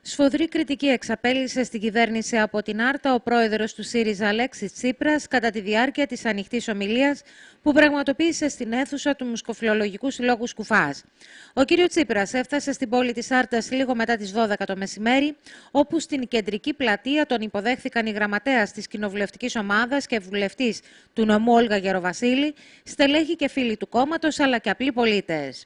Σφοδρή κριτική εξαπέλυσε στην κυβέρνηση από την Άρτα ο πρόεδρος του ΣΥΡΙΖΑ Αλέξης Τσίπρας κατά τη διάρκεια της ανοιχτής ομιλίας που πραγματοποίησε στην αίθουσα του Μουσικοφιλολογικού Συλλόγου Σκουφάς. Ο κ. Τσίπρας έφτασε στην πόλη της Άρτας λίγο μετά τις 12 το μεσημέρι, όπου στην κεντρική πλατεία τον υποδέχθηκαν η γραμματέας της κοινοβουλευτικής ομάδας και βουλευτής του νομού Όλγα Γεροβασίλη, στελέχη και φίλοι του κόμματος αλλά και απλοί πολίτες.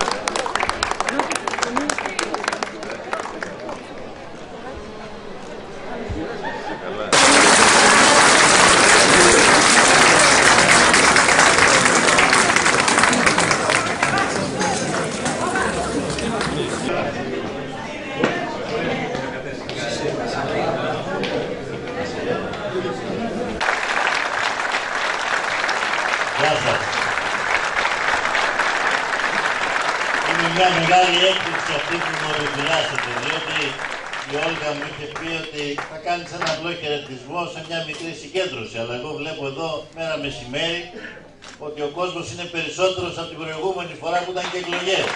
Είναι μια μεγάλη έκπληξη αυτή που μου οδηγάσετε, διότι η Όλγα μου είχε πει ότι θα κάνεις ένα απλό χαιρετισμό σε μια μικρή συγκέντρωση. Αλλά εγώ βλέπω εδώ μέρα μεσημέρι ότι ο κόσμος είναι περισσότερος από την προηγούμενη φορά που ήταν και εκλογές.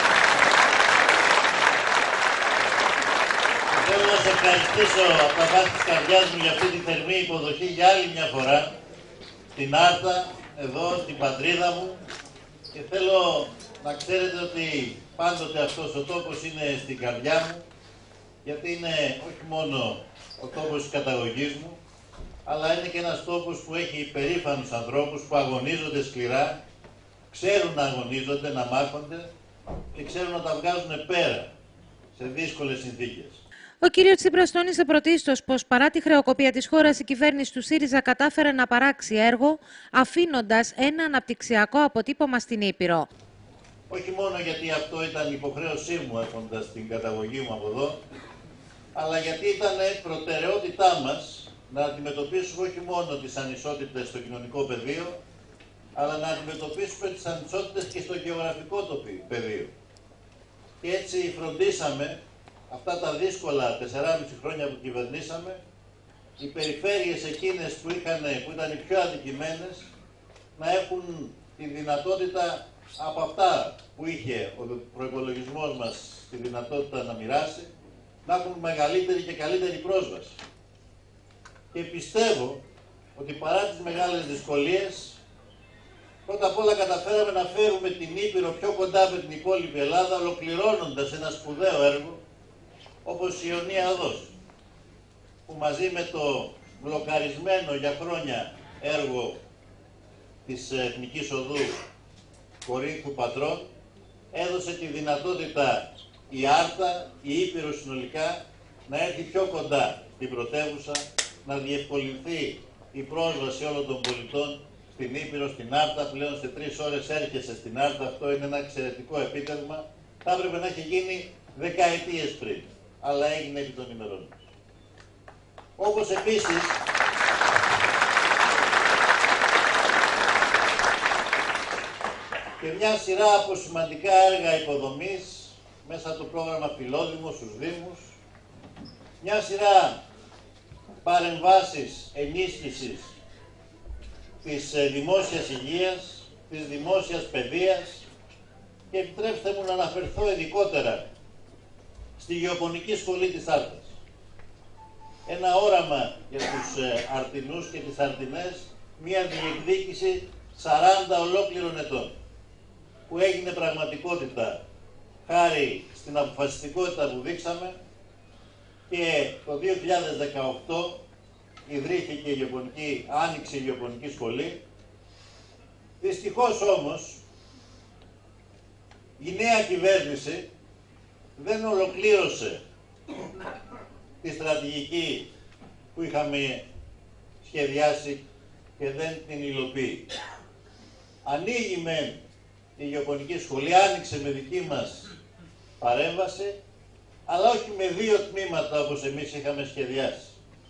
Θέλω να σε ευχαριστήσω από τα βάθη της καρδιάς μου για αυτή τη θερμή υποδοχή για άλλη μια φορά στην Άρτα, εδώ στην πατρίδα μου, και θέλω να ξέρετε ότι πάντοτε αυτός ο τόπος είναι στην καρδιά μου, γιατί είναι όχι μόνο ο τόπος της καταγωγής μου, αλλά είναι και ένας τόπος που έχει υπερήφανους ανθρώπους που αγωνίζονται σκληρά, ξέρουν να αγωνίζονται, να μάχονται και ξέρουν να τα βγάζουν πέρα σε δύσκολες συνθήκες. Ο κ. Τσίπρας τόνισε πρωτίστως πως παρά τη χρεοκοπία της χώρας η κυβέρνηση του ΣΥΡΙΖΑ κατάφερε να παράξει έργο, αφήνοντας ένα αναπτυξιακό αποτύπωμα στην Ήπειρο. Όχι μόνο γιατί αυτό ήταν υποχρέωσή μου έχοντας την καταγωγή μου από εδώ, αλλά γιατί ήταν προτεραιότητά μας να αντιμετωπίσουμε όχι μόνο τις ανισότητες στο κοινωνικό πεδίο, αλλά να αντιμετωπίσουμε τις ανισότητες και στο γεωγραφικό πεδίο. Και έτσι φροντίσαμε αυτά τα δύσκολα 4,5 χρόνια που κυβερνήσαμε, οι περιφέρειες εκείνες που ήταν οι πιο αδικημένες να έχουν τη δυνατότητα από αυτά που είχε ο προϋπολογισμός μας τη δυνατότητα να μοιράσει, να έχουν μεγαλύτερη και καλύτερη πρόσβαση. Και πιστεύω ότι παρά τις μεγάλες δυσκολίες, πρώτα απ' όλα καταφέραμε να φέρουμε την Ήπειρο πιο κοντά με την υπόλοιπη Ελλάδα, ολοκληρώνοντας ένα σπουδαίο έργο, όπως η Ιωνία Οδός, που μαζί με το μπλοκαρισμένο για χρόνια έργο της Εθνικής Οδού Κορίνθου Πατρών έδωσε τη δυνατότητα η Άρτα, η Ήπειρο συνολικά, να έρθει πιο κοντά στην πρωτεύουσα, να διευκολυνθεί η πρόσβαση όλων των πολιτών στην Ήπειρο, στην Άρτα. Πλέον σε 3 ώρες έρχεσαι στην Άρτα, αυτό είναι ένα εξαιρετικό επίτευγμα. Θα έπρεπε να έχει γίνει δεκαετίες πριν, αλλά έγινε επί των ημερών. Όπως επίσης, και μια σειρά από σημαντικά έργα υποδομής μέσα από το πρόγραμμα Φιλόδημο στους Δήμους, μια σειρά παρεμβάσεις ενίσχυσης της δημόσιας υγείας, της δημόσιας παιδείας, και επιτρέψτε μου να αναφερθώ ειδικότερα στη Γεωπονική Σχολή της Άρτας. Ένα όραμα για τους Αρτινούς και τις Αρτινές, μια διεκδίκηση 40 ολόκληρων ετών, που έγινε πραγματικότητα χάρη στην αποφασιστικότητα που δείξαμε, και το 2018 ιδρύθηκε άνοιξε η Γεωπονική Σχολή. Δυστυχώς όμως η νέα κυβέρνηση δεν ολοκλήρωσε τη στρατηγική που είχαμε σχεδιάσει και δεν την υλοποιεί. Ανοίγει μεν η Γεωπονική Σχολή, άνοιξε με δική μας παρέμβαση, αλλά όχι με 2 τμήματα όπως εμείς είχαμε σχεδιάσει,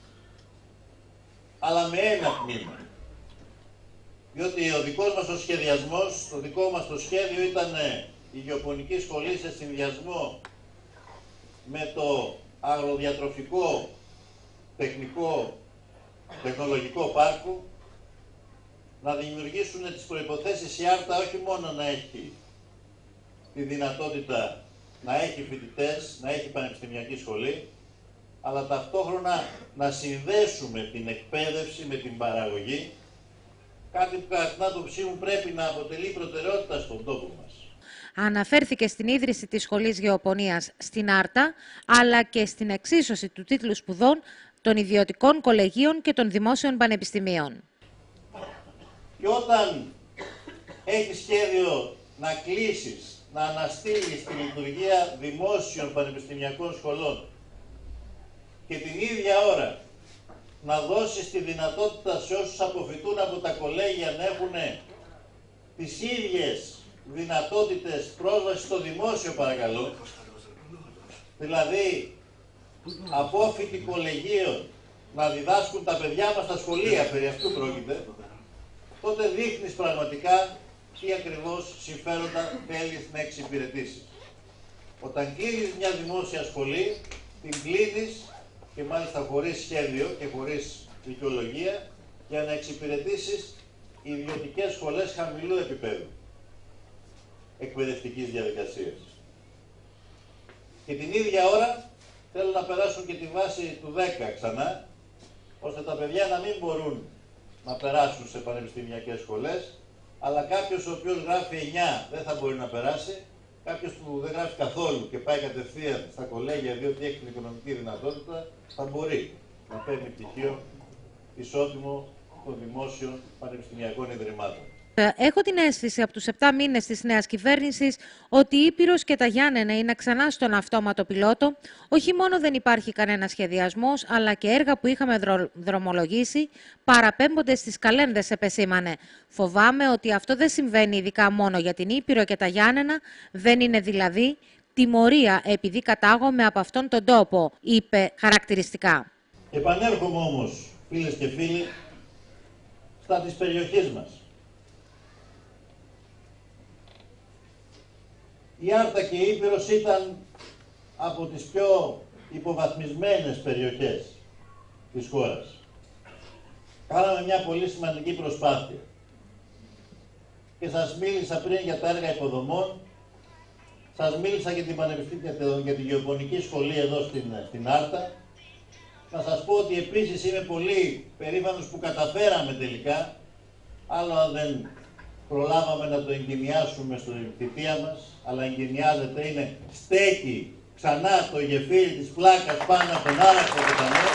αλλά με 1 τμήμα. Διότι ο δικός μας ο σχεδιασμός, το δικό μας το σχέδιο ήταν η Γεωπονική Σχολή σε συνδυασμό με το αγροδιατροφικό τεχνολογικό πάρκο να δημιουργήσουν τις προϋποθέσεις η Άρτα όχι μόνο να έχει τη δυνατότητα να έχει φοιτητές, να έχει πανεπιστημιακή σχολή, αλλά ταυτόχρονα να συνδέσουμε την εκπαίδευση με την παραγωγή, κάτι που κατά την άποψή μου πρέπει να αποτελεί προτεραιότητα στον τόπο μας. Αναφέρθηκε στην ίδρυση της Σχολής Γεωπονίας στην Άρτα, αλλά και στην εξίσωση του τίτλου σπουδών των ιδιωτικών κολεγίων και των δημόσιων πανεπιστημίων. Και όταν έχεις σχέδιο να κλείσεις, να αναστείλεις τη λειτουργία δημόσιων πανεπιστημιακών σχολών και την ίδια ώρα να δώσεις τη δυνατότητα σε όσους αποφυτούν από τα κολέγια να έχουν τις ίδιες δυνατότητες πρόσβαση στο δημόσιο, παρακαλώ, δηλαδή απόφοιτοι κολεγίων να διδάσκουν τα παιδιά μας στα σχολεία, περί αυτού πρόκειται, τότε δείχνεις πραγματικά τι ακριβώς συμφέροντα θέλεις να εξυπηρετήσεις. Όταν κλείνεις μια δημόσια σχολή, την κλείνεις και μάλιστα χωρίς σχέδιο και χωρίς δικαιολογία για να εξυπηρετήσεις ιδιωτικές σχολές χαμηλού επίπεδου εκπαιδευτικής διαδικασίας. Και την ίδια ώρα θέλουν να περάσουν και τη βάση του 10 ξανά, ώστε τα παιδιά να μην μπορούν να περάσουν σε πανεπιστημιακές σχολές, αλλά κάποιος ο οποίος γράφει 9 δεν θα μπορεί να περάσει, κάποιος που δεν γράφει καθόλου και πάει κατευθείαν στα κολέγια διότι έχει την οικονομική δυνατότητα, θα μπορεί να παίρνει πτυχίο ισότιμο των δημόσιων πανεπιστημιακών ιδρυμάτων. Έχω την αίσθηση από τους 7 μήνες της νέας κυβέρνησης ότι η Ήπειρος και τα Γιάννενα είναι ξανά στον αυτόματο πιλότο. Όχι μόνο δεν υπάρχει κανένα σχεδιασμός, αλλά και έργα που είχαμε δρομολογήσει παραπέμπονται στις καλένδες, επεσήμανε. Φοβάμαι ότι αυτό δεν συμβαίνει ειδικά μόνο για την Ήπειρο και τα Γιάννενα, δεν είναι δηλαδή τιμωρία επειδή κατάγομαι από αυτόν τον τόπο, είπε χαρακτηριστικά. Επανέρχομαι όμως, φίλες και φίλοι, στα της περιοχής μας. Η Άρτα και η Ήπειρος ήταν από τις πιο υποβαθμισμένες περιοχές της χώρας. Κάναμε μια πολύ σημαντική προσπάθεια. Και σας μίλησα πριν για τα έργα υποδομών, σας μίλησα για την γεωπονική σχολή εδώ στην Άρτα. Να σας πω ότι επίσης είμαι πολύ περήφανος που καταφέραμε τελικά, αλλά δεν προλάβαμε να το εγκαινιάσουμε στην θητεία μας, αλλά εγκαινιάζεται, είναι στέκει ξανά το γεφύρι της Πλάκας πάνω από τον Άρακτο ποταμό.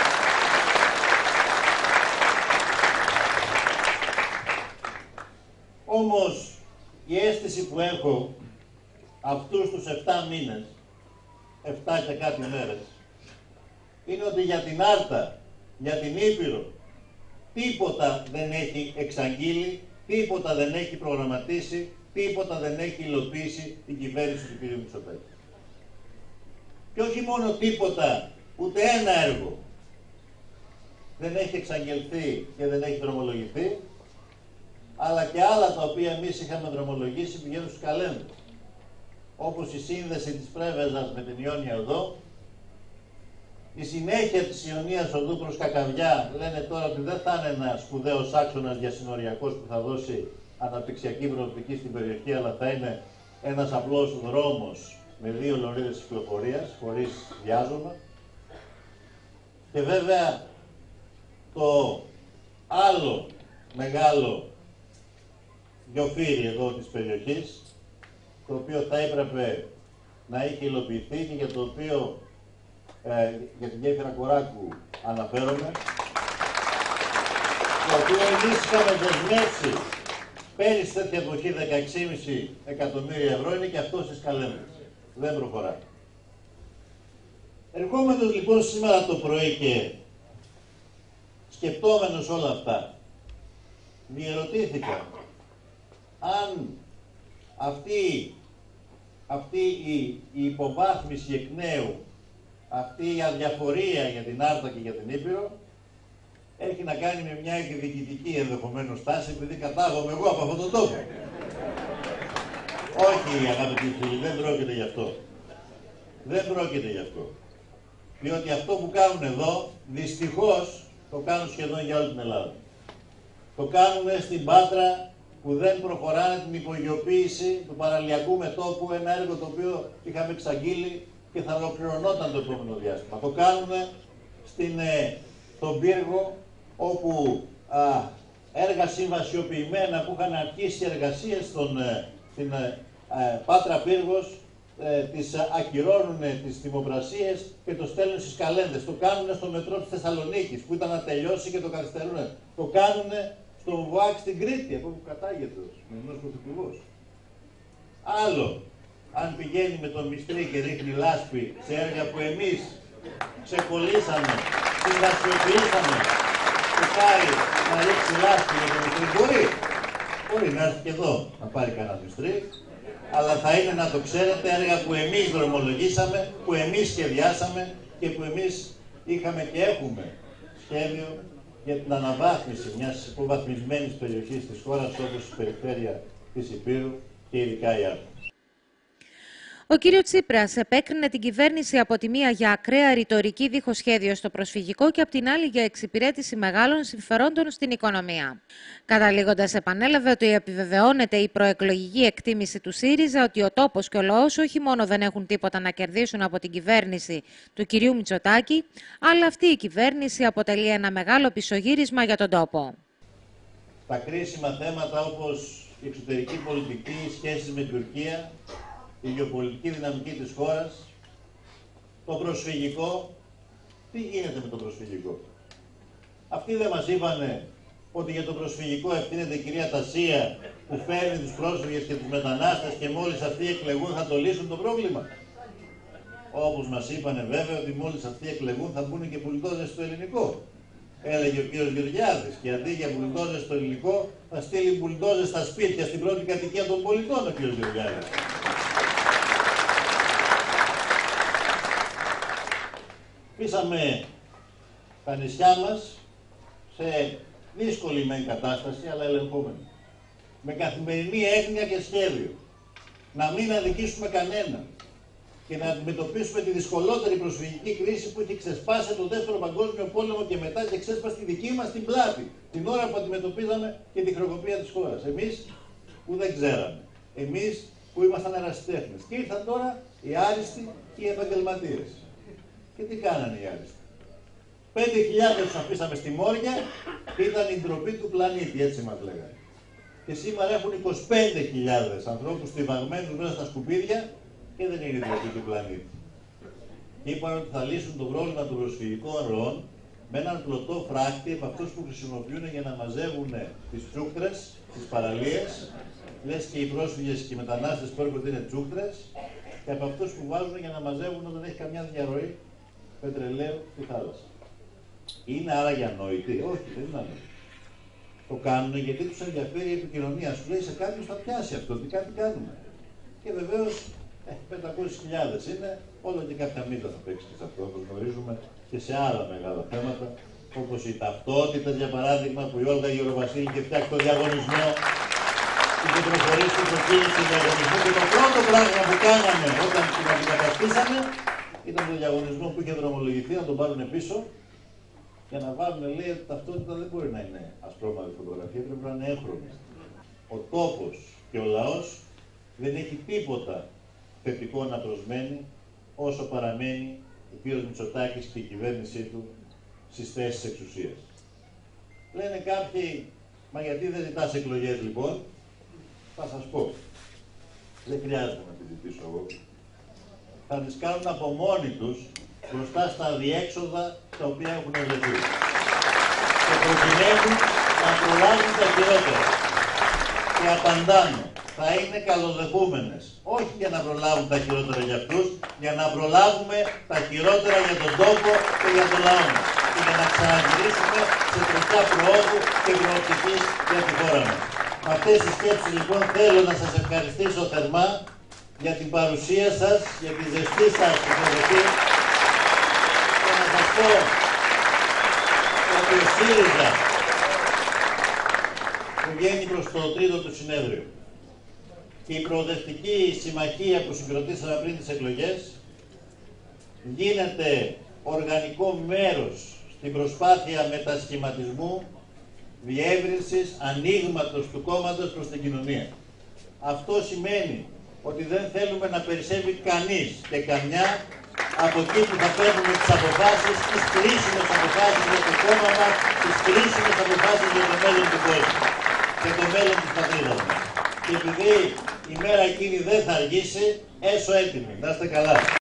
Όμως η αίσθηση που έχω αυτούς τους 7 μήνες, 7 και κάτι μέρες, είναι ότι για την Άρτα, για την Ήπειρο, τίποτα δεν έχει εξαγγείλει, τίποτα δεν έχει προγραμματίσει, τίποτα δεν έχει υλοποιήσει η κυβέρνηση του κ. Μητσοτάκη. Και όχι μόνο τίποτα, ούτε ένα έργο δεν έχει εξαγγελθεί και δεν έχει δρομολογηθεί, αλλά και άλλα τα οποία εμείς είχαμε δρομολογήσει πηγαίνουν στους καλένδες. Όπως η σύνδεση της Πρέβεζας με την Ιόνια Οδό, η συνέχεια της Ιωνίας Οδού προς Κακαβιά, λένε τώρα ότι δεν θα είναι ένα σπουδαίος άξονας διασυνοριακός που θα δώσει αναπτυξιακή προοπτική στην περιοχή, αλλά θα είναι ένας απλός δρόμος με 2 λωρίδες κυκλοφορίας, χωρίς διάζωμα. Και βέβαια το άλλο μεγάλο γεωφύρι εδώ της περιοχής, το οποίο θα έπρεπε να έχει υλοποιηθεί και για το οποίο για την γέφυρα Κοράκου αναφέρομαι, το οποίο εμείς είχαμε δεσμεύσει πέρυσι τέτοια εποχή 16,5 εκατομμύρια ευρώ, είναι και αυτό στις καλένδες. Δεν προχωράει. Ερχόμενος λοιπόν σήμερα το πρωί και σκεπτόμενος όλα αυτά, διερωτήθηκα αν αυτή η υποβάθμιση εκ νέου, αυτή η αδιαφορία για την Άρτα και για την Ήπειρο έχει να κάνει με μια εκδικητική ενδεχομένως τάση, επειδή κατάγομαι εγώ από αυτόν τον τόπο. Όχι, αγαπητοί φίλοι, δεν πρόκειται γι' αυτό. Δεν πρόκειται γι' αυτό. Διότι αυτό που κάνουν εδώ, δυστυχώς, το κάνουν σχεδόν για όλη την Ελλάδα. Το κάνουν στην Πάτρα, που που δεν προχωράνε την υπογειοποίηση του παραλιακού μετώπου, ένα έργο το οποίο είχαμε εξαγγείλει και θα ολοκληρωνόταν το επόμενο διάστημα. Το κάνουν στον πύργο, όπου έργα συμβασιοποιημένα που είχαν αρχίσει εργασίες στην Πάτρα Πύργος, τις ακυρώνουν τις θερμοπρασίες και το στέλνουν στις καλένδες. Το κάνουν στο μετρό της Θεσσαλονίκης που ήταν να τελειώσει και το καθυστερούν. Το κάνουν στον ΒΟΑΚ στην Κρήτη, από όπου κατάγεται ο σημερινός πρωθυπουργός. Άλλο, αν πηγαίνει με τον μυστρή και ρίχνει λάσπη σε έργα που εμείς ξεκολλήσαμε, συμβασιοποιήσαμε και πάει να ρίξει λάσπη με τον μυστρή, μπορεί να έρθει και εδώ να πάρει κανένα μυστρή, αλλά θα είναι, να το ξέρετε, έργα που εμείς δρομολογήσαμε, που εμείς σχεδιάσαμε και που εμείς είχαμε και έχουμε σχέδιο για την αναβάθμιση μιας υποβαθμισμένης περιοχής της χώρας, όπως η περιφέρεια της Ηπείρου και ειδικά η Άρτα. Ο κ. Τσίπρας επέκρινε την κυβέρνηση από τη μία για ακραία ρητορική δίχως σχέδιο στο προσφυγικό και από την άλλη για εξυπηρέτηση μεγάλων συμφερόντων στην οικονομία. Καταλήγοντας, επανέλαβε ότι επιβεβαιώνεται η προεκλογική εκτίμηση του ΣΥΡΙΖΑ ότι ο τόπος και ο λαός όχι μόνο δεν έχουν τίποτα να κερδίσουν από την κυβέρνηση του κ. Μητσοτάκη, αλλά αυτή η κυβέρνηση αποτελεί ένα μεγάλο πισωγύρισμα για τον τόπο. Τα κρίσιμα θέματα όπως η εξωτερική πολιτική, οι σχέσεις με την Τουρκία, η γεωπολιτική δυναμική της χώρας, το προσφυγικό. Τι γίνεται με το προσφυγικό? Αυτοί δεν μας είπανε ότι για το προσφυγικό ευθύνεται η κυρία Τασία, που φέρνει τους πρόσφυγες και τους μετανάστες και μόλις αυτοί εκλεγούν θα το λύσουν το πρόβλημα? Όπως μας είπανε βέβαια ότι μόλις αυτοί εκλεγούν θα μπουν και μπουλντόζες στο ελληνικό. Έλεγε ο κ. Γεωργιάδης, και αντί για μπουλντόζες στο ελληνικό θα στείλει μπουλντόζες στα σπίτια, στην πρώτη κατοικία των πολιτών ο κ. Γεωργιάδης. Πείσαμε τα νησιά μας σε δύσκολη μεν κατάσταση, αλλά ελεγχόμενη. Με καθημερινή έγνοια και σχέδιο. Να μην αδικήσουμε κανέναν και να αντιμετωπίσουμε τη δυσκολότερη προσφυγική κρίση που έχει ξεσπάσει το Δεύτερο Παγκόσμιο Πόλεμο και μετά και ξέσπασε τη δική μας την πλάτη. Την ώρα που αντιμετωπίζαμε και τη χρεοκοπία της χώρας. Εμείς που δεν ξέραμε. Εμείς που ήμασταν ερασιτέχνες. Και ήρθαν τώρα οι άριστοι και οι επαγγελματίες. Και τι κάνανε οι άριστοι? 5.000 τους αφήσαμε στη Μόρια και ήταν η ντροπή του πλανήτη, έτσι μας λέγανε. Και σήμερα έχουν 25.000 ανθρώπους στιβαγμένους μέσα στα σκουπίδια και δεν είναι η ντροπή του πλανήτη. Και είπαν ότι θα λύσουν το πρόβλημα των προσφυγικών ροών με έναν πλωτό φράκτη από αυτούς που χρησιμοποιούν για να μαζεύουν τις τσούκτρες, τις παραλίες, λες και οι πρόσφυγες και οι μετανάστες που έρχονται είναι τσούκτρες, και από αυτούς που βάζουν για να μαζεύουν όταν έχει καμιά διαρροή πετρελαίου στη θάλασσα. Είναι άραγε ανόητοι? Όχι, δεν είναι ανόητοι. Το κάνουν γιατί τους ενδιαφέρει η επικοινωνία. Σου λέει σε κάποιους θα πιάσει αυτό, ότι κάτι κάνουμε. Και βεβαίως 500.000 είναι, όλο και κάποια μύτα θα παίξει και σε αυτό, όπως γνωρίζουμε και σε άλλα μεγάλα θέματα, όπως η ταυτότητα, για παράδειγμα, που η Όλγα Γεροβασίλη και φτιάξει το διαγωνισμό, είχε προχωρήσει την προκίνηση του διαγωνισμού και το πρώτο πράγμα που κάναμε όταν την αντικαταστήσαμε ήταν το διαγωνισμό που είχε δρομολογηθεί να τον πάρουν πίσω για να βάλουν, λέει, ότι ταυτότητα δεν μπορεί να είναι ασπρόμαυρη φωτογραφία, πρέπει να είναι έγχρωμη. Ο τόπος και ο λαός δεν έχει τίποτα θετικό να προσμένει όσο παραμένει ο κ. Μητσοτάκης και η κυβέρνησή του στις θέσεις εξουσίας. Λένε κάποιοι, μα γιατί δεν ζητάς εκλογές λοιπόν? Θα σας πω. Δεν χρειάζεται να τις ζητήσω εγώ. Θα τις κάνουν από μόνοι τους μπροστά στα διέξοδα τα οποία έχουν βρεθεί. Και προκειμένου να προλάβουν τα χειρότερα. Και απαντάνω, θα είναι καλοδεχούμενες. Όχι για να προλάβουν τα χειρότερα για αυτούς, για να προλάβουμε τα χειρότερα για τον τόπο και για τον λαό μας. Και για να ξαναγυρίσουμε σε τροχιά προόδου και προοπτικής για τη χώρα μας. Με αυτές τις σκέψεις λοιπόν θέλω να σας ευχαριστήσω θερμά για την παρουσία σας, για τη ζεστή σας υποδοχή και να σας πω ότι ο ΣΥΡΙΖΑ που βγαίνει προς το τρίτο του συνέδριο και η προοδευτική συμμαχία που συγκροτήσαμε πριν τις εκλογές γίνεται οργανικό μέρος στην προσπάθεια μετασχηματισμού διεύρυνσης, ανοίγματος του κόμματος προς την κοινωνία. Αυτό σημαίνει ότι δεν θέλουμε να περισσεύει κανείς και καμιά από εκεί που θα παίρνουμε τις αποφάσεις, τις κρίσιμες αποφάσεις για το κόμμα μας, τις κρίσιμες αποφάσεις για το μέλλον του κόσμου και το μέλλον της πατρίδας μας. Και επειδή η μέρα εκείνη δεν θα αργήσει, έσω έτοιμοι. Να είστε καλά.